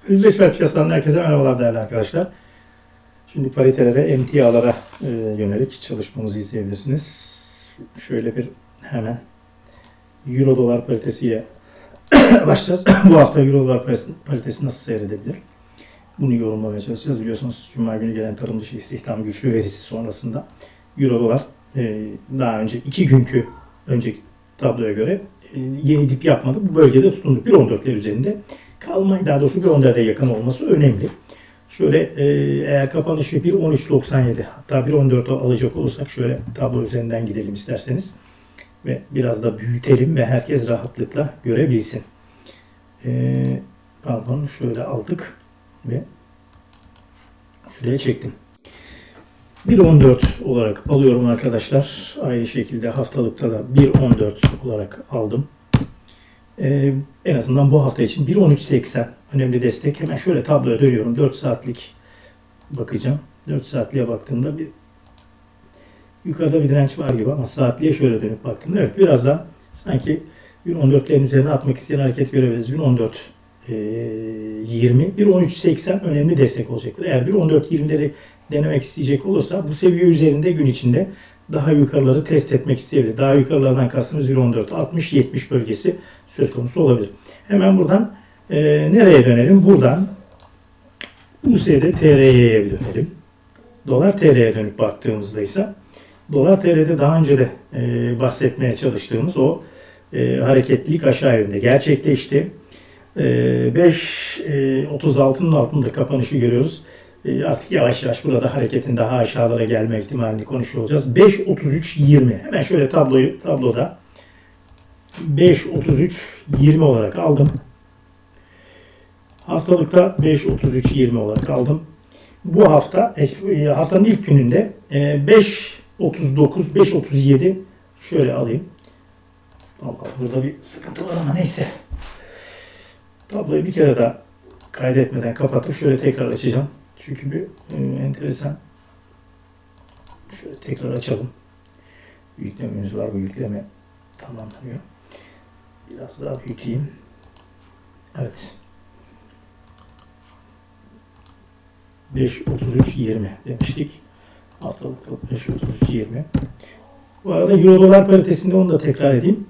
Yüzleşme piyasadan herkese merhabalar değerli arkadaşlar. Şimdi paritelere, emtialara yönelik çalışmamızı izleyebilirsiniz. Şöyle bir hemen Euro dolar paritesiyle başlayacağız. Bu hafta Euro dolar paritesi nasıl seyredebilir? Bunu yorumlamaya çalışacağız. Biliyorsunuz Cuma günü gelen tarım dışı istihdam güçlü verisi sonrasında Euro dolar daha önce 2 günkü önceki tabloya göre yeni dip yapmadı. Bu bölgede tutundu. 1.14'ler üzerinde kalmayı, daha doğrusu 1.14'e yakın olması önemli. Şöyle eğer kapanışı 1.13.97 hatta 1.14'e alacak olursak şöyle tablo üzerinden gidelim isterseniz ve biraz da büyütelim ve herkes rahatlıkla görebilsin. Pardon, şöyle aldık ve şuraya çektim. 1.14 olarak alıyorum arkadaşlar. Aynı şekilde haftalıkta da 1.14 olarak aldım. En azından bu hafta için 1.13.80 önemli destek. Hemen şöyle tabloya dönüyorum. 4 saatlik bakacağım. 4 saatliğe baktığımda bir yukarıda bir direnç var gibi ama saatliğe şöyle dönüp baktığımda evet biraz daha sanki 1.14'lerin üzerine atmak isteyen hareket görebiliriz. 1.14 20, 1.13.80 önemli destek olacaktır. Eğer 1.14.20'leri denemek isteyecek olursa bu seviye üzerinde gün içinde daha yukarıları test etmek isteyebilir. Daha yukarılardan kastımız 1.14, 60-70 bölgesi söz konusu olabilir. Hemen buradan nereye dönelim? Buradan USD TR'ye bir dönelim. Dolar TR'ye dönüp baktığımızda ise Dolar TR'de daha önce de bahsetmeye çalıştığımız o hareketlilik aşağı yönde gerçekleşti. 5.36'nın altında kapanışı görüyoruz. Artık yavaş yavaş burada hareketin daha aşağılara gelme ihtimalini konuşuyor olacağız. 5.33.20 hemen şöyle tabloda 5.33.20 olarak aldım. Haftalıkta 5.33.20 olarak aldım. Bu haftanın ilk gününde 5.39, 5.37 şöyle alayım. Allah, burada bir sıkıntı var ama neyse. Tabloyu bir kere daha kaydetmeden kapatıp şöyle tekrar açacağım. Çünkü bir enteresan. Şöyle tekrar açalım. Yüklememiz var. Bu yükleme tamamlanıyor. Biraz daha büyüteyim. Evet. 5.33.20 demiştik. Haftalıkta 5.33.20. Bu arada Euro dolar paritesinde onu da tekrar edeyim.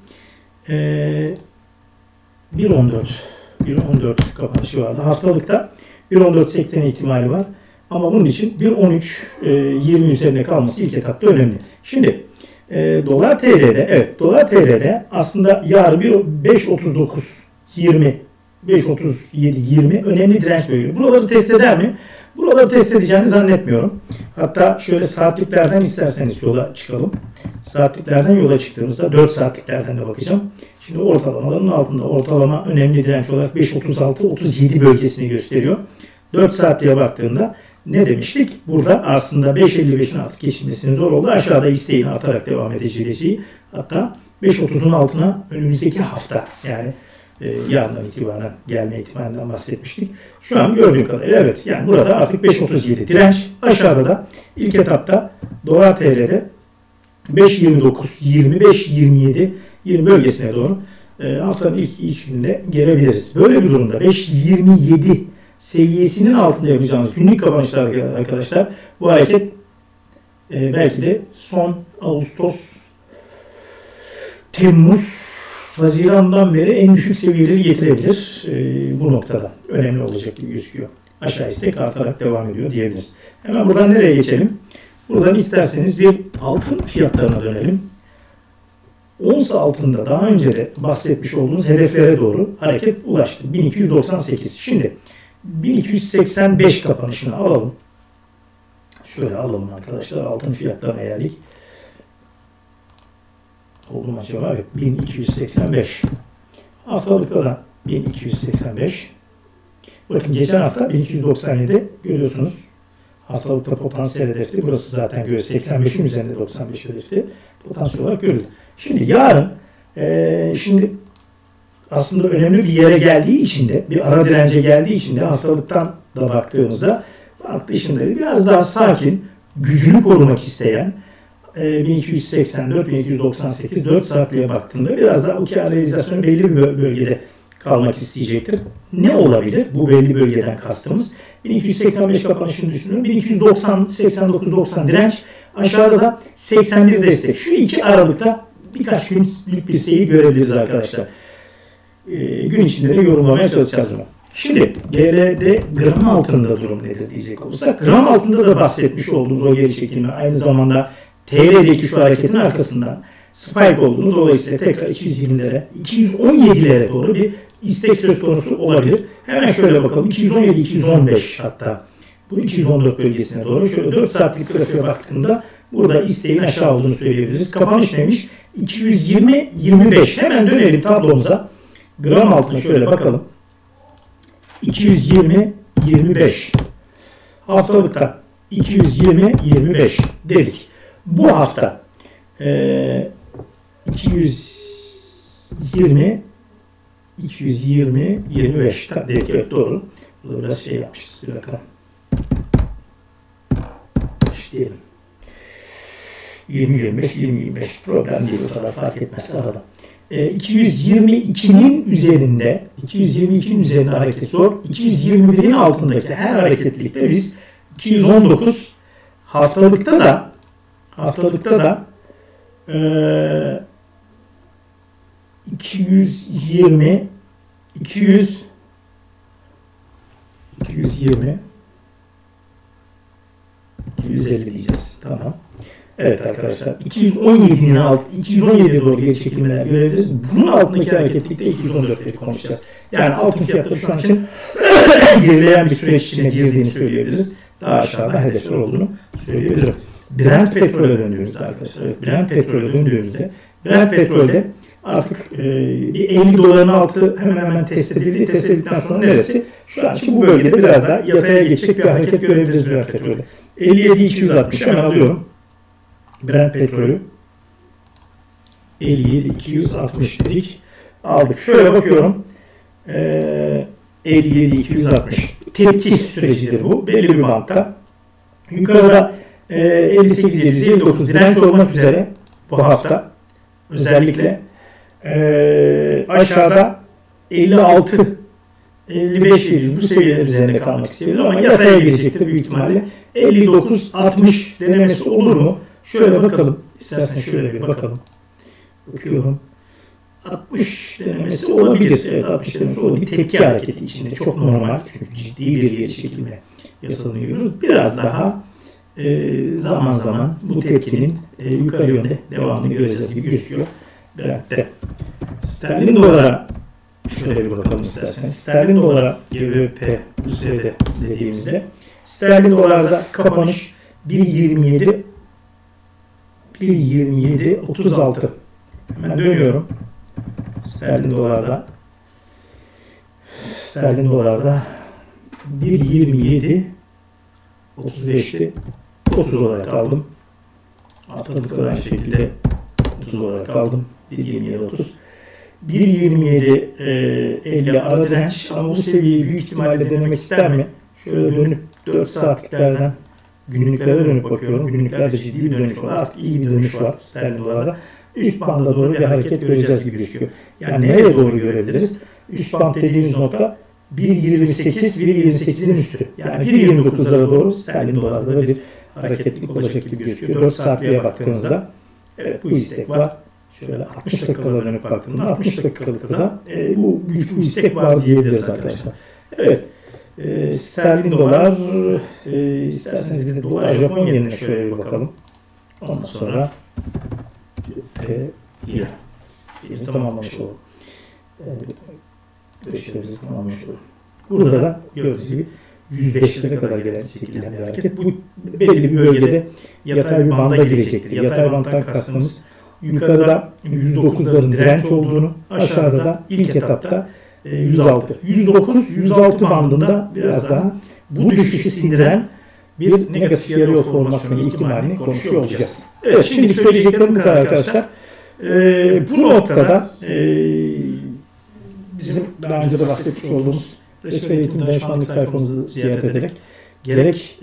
1.14 kapanışı vardı. Haftalıkta 1.14.80 ihtimali var. Ama bunun için 1.13.20 üzerine kalması ilk etapta önemli. Şimdi dolar TL'de aslında yarın 5.39.20 5.37.20 önemli direnç bölgesi. Buraları test eder mi? Buraları test edeceğini zannetmiyorum. Hatta şöyle saatliklerden isterseniz yola çıkalım. Saatliklerden yola çıktığımızda 4 saatliklerden de bakacağım. Şimdi ortalamaların altında ortalama önemli direnç olarak 5.36-37 bölgesini gösteriyor. 4 saatliğe baktığımda ne demiştik? Burada aslında 5.55'in artık geçilmesinin zor oldu. Aşağıda isteğini atarak devam edeceği. Hatta 5.30'un altına önümüzdeki hafta yani yarından itibaren gelme ihtimalinden bahsetmiştik. Şu an gördüğüm kadarıyla evet yani burada artık 5.37 direnç. Aşağıda da ilk etapta dolar TL'de 5.29, 25, 27, 20 bölgesine doğru haftanın ilk 3 gününde gelebiliriz. Böyle bir durumda 5.27 seviyesinin altında yapacağımız günlük kapanışlar arkadaşlar bu hareket belki de son Ağustos, Temmuz, Haziran'dan beri en düşük seviyeleri getirebilir. Bu noktada önemli olacak gibi gözüküyor. Aşağı istek artarak devam ediyor diyebiliriz. Hemen buradan nereye geçelim? Buradan isterseniz bir altın fiyatlarına dönelim. Ons altında daha önce de bahsetmiş olduğumuz hedeflere doğru hareket ulaştı. 1298. Şimdi 1285 kapanışını alalım. Şöyle alalım arkadaşlar. Altın fiyatlarına geldik. Oldu mu acaba? Evet. 1285. Haftalıkta da 1285. Bakın geçen hafta 1297 görüyorsunuz. Haftalıkta potansiyel hedefti. Burası zaten 85'in üzerinde 95 hedefti. Potansiyel olarak görüldü. Şimdi yarın şimdi aslında önemli bir yere geldiği için de bir ara dirence geldiği için de haftalıktan da baktığımızda bant dışında biraz daha sakin, gücünü korumak isteyen 1284, 1298, 4 saatliğe baktığında biraz daha o kâr realizasyonu belli bir bölgede kalmak isteyecektir. Ne olabilir? Bu belli bölgeden kastımız. 1285 kapanışını düşünün. 1290, 89, 90 direnç. Aşağıda da 81 destek. Şu iki aralıkta birkaç günlük bir seyir görebiliriz arkadaşlar. Gün içinde de yorumlamaya çalışacağız bunu. Şimdi GL'de gram altında durum nedir diyecek olursak, gram altında da bahsetmiş olduğumuz o geri çekilme aynı zamanda TL'deki şu hareketin arkasından spike olduğunu, dolayısıyla tekrar 220'lere, 217'lere doğru bir istek söz konusu olabilir. Hemen şöyle bakalım. 217, 215 hatta bu 214 bölgesine doğru. Şöyle 4 saatlik grafiğe baktığımda burada isteğin aşağı olduğunu söyleyebiliriz. Kapanış neymiş? 220, 25. Hemen dönelim tablomuza. Gram altına şöyle bakalım. 220, 25. Haftalıkta 220, 25 dedik. Bu hafta 220, 220, 25 dedik. Evet, doğru. Burada biraz şey yapmışız. Bir bakalım. İşte 20, 25, 20, 25. Problem değil, o kadar fark etmez arada. 222'nin üzerinde, 222'nin üzerinde hareket zor. 221'in altındaki her hareketlilikte biz 219, haftalıkta da 220, 220, 250 diyeceğiz. Tamam. Evet arkadaşlar, 217'nin altı, 217'ye doğru geri çekilmeler görebiliriz. Bunun altındaki hareketlikte 214'leri konuşacağız. Yani altın fiyatları şu an için gerileyen bir süreç içine girdiğini söyleyebiliriz. Daha aşağıda hedefler olduğunu söyleyebilirim. Brent petrole döndüğümüzde arkadaşlar, evet, Brent petrole döndüğümüzde, Brent petrolde artık 50 doların altı hemen hemen test edildi. Test edildikten sonra neresi? Şu an için bu bölgede biraz daha yataya geçecek bir hareket görebiliriz Brent petrolde. 57.260 hemen alıyorum. Brent petrolü 57.260 dedik. Aldık. Şöyle bakıyorum. 57.260. Tepki sürecidir bu. Belli bir bantta. Yukarıda 58.759 direnç olmak üzere bu hafta. Özellikle aşağıda 56 55.700 bu seviyeler üzerinde kalmak isteyebilir ama yataya girecektir büyük ihtimalle. 59.60 denemesi olur mu? Şöyle bakalım. İstersen şöyle bir bakalım. Bakıyorum. 60 denemesi olabilir. Evet, 60 denemesi olabilir. Bir tepki hareketi içinde. Çok normal. Çünkü ciddi bir geri çekilme yasadığını görüyoruz. Biraz daha zaman zaman bu tepkinin yukarı yönde devamını göreceğiz gibi gözüküyor. Brent'te. Sterlin dolara şöyle bir bakalım isterseniz. Sterlin dolara GBP USD dediğimizde sterlin dolarda kapanış 1.27.36. Hemen dönüyorum. Sterlin dolarda 1.27.35'ti. 30 olarak aldım. Haftalık aynı şekilde 30 olarak aldım. 1.27.30. 1.27.50 ara direnç ama bu seviyeyi büyük ihtimalle denemek ister mi? Şöyle dönüp 4 saatliklerden günlüklere dönüp bakıyorum. Günlüklerde ciddi bir dönüş var. Artık iyi bir dönüş var sterlin dolarda. Üst banda doğru bir hareket göreceğiz gibi gözüküyor. Yani nereye doğru görebiliriz? Üst band dediğimiz nokta 1.28'in üstü. Yani 1.29'lara doğru sterlin dolarda bir hareketlilik olacak gibi gözüküyor. 4 saatliğe baktığımızda evet bu istek var. Şöyle 60 dakikalara dönüp baktığımda 60 dakikalıkta da bu güçlü istek var diyebiliriz arkadaşlar. Evet. Sterlin dolar, isterseniz bir de dolar Japon yenine şöyle bir bakalım. Ondan sonra biz tamamlamış olalım. Görüşlerimizi tamamlamış olalım. Burada da gördüğünüz gibi 105'lere kadar gelen şekilde bir hareket. Bu belli bir bölgede yatay bir banda girecektir. Yatay bandtan kastımız yukarıda 109'ların direnç olduğunu, aşağıda da ilk etapta 106. 109-106 bandında biraz daha bu düşüşü sindiren bir negatif yarı yol formasyonu ihtimalini konuşuyor olacağız. Evet, şimdi söyleyeceklerim bu kadar arkadaşlar. Bu noktada bizim daha önce de bahsetmiş olduğumuz Reçber Eğitim Danışmanlık sayfamızı ziyaret ederek gerek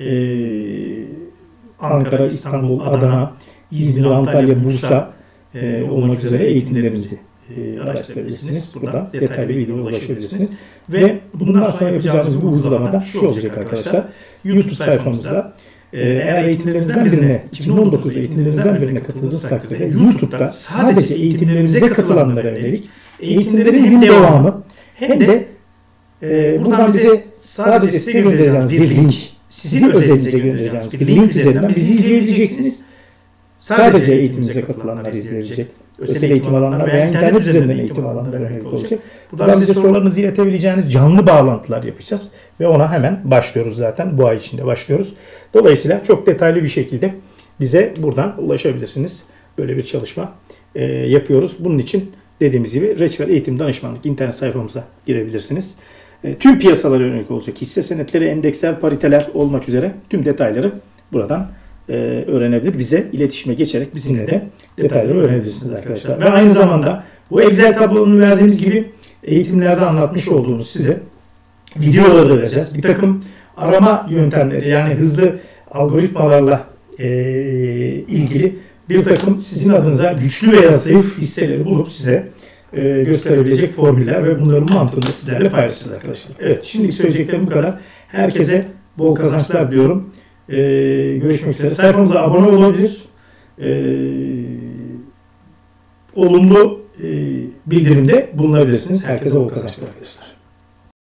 Ankara, İstanbul, Adana, İzmir, Antalya, Bursa olmak üzere eğitimlerimizi araştırabilirsiniz. Buradan detaylı bilgiye ulaşabilirsiniz. Ve bundan sonra yapacağımız bu uygulamada şu olacak arkadaşlar. YouTube sayfamızda eğer eğitimlerimizden birine, 2019 eğitimlerimizden birine katıldığınız takdirde YouTube'da sadece eğitimlerimize katılanlara yönelik eğitimlerin hem devamı hem de buradan bize sadece size göndereceğimiz bir link, sizin özelinize göndereceğimiz bir link üzerinden bizi izleyebileceksiniz. Sadece eğitimimize katılanlar izleyebilecek. Özel eğitim alanlar veya internet üzerinden eğitim alanlara yönelik olacak. Buradan bize sorularınızı iletebileceğiniz canlı bağlantılar yapacağız. Ve ona hemen başlıyoruz zaten. Bu ay içinde başlıyoruz. Dolayısıyla çok detaylı bir şekilde bize buradan ulaşabilirsiniz. Böyle bir çalışma yapıyoruz. Bunun için dediğimiz gibi Reçvel Eğitim Danışmanlık internet sayfamıza girebilirsiniz. Tüm piyasalara yönelik olacak. Hisse senetleri, endeksler, pariteler olmak üzere tüm detayları buradan öğrenebilir. Bize iletişime geçerek bizimle de detayları öğrenebilirsiniz arkadaşlar. Ve aynı zamanda bu Excel tablonun verdiğimiz gibi eğitimlerde anlatmış olduğumuz size videoları da vereceğiz. Bir takım arama yöntemleri, yani hızlı algoritmalarla ilgili bir takım sizin adınıza güçlü veya zayıf hisseleri bulup size gösterebilecek formüller ve bunların mantığını sizlerle paylaşacağız arkadaşlar. Evet, şimdilik söyleyeceklerim bu kadar. Herkese bol kazançlar diyorum. Görüşmek üzere. Sayfamıza abone olabilir. Olumlu bildirimde bulunabilirsiniz. Herkese bol kazançlar arkadaşlar.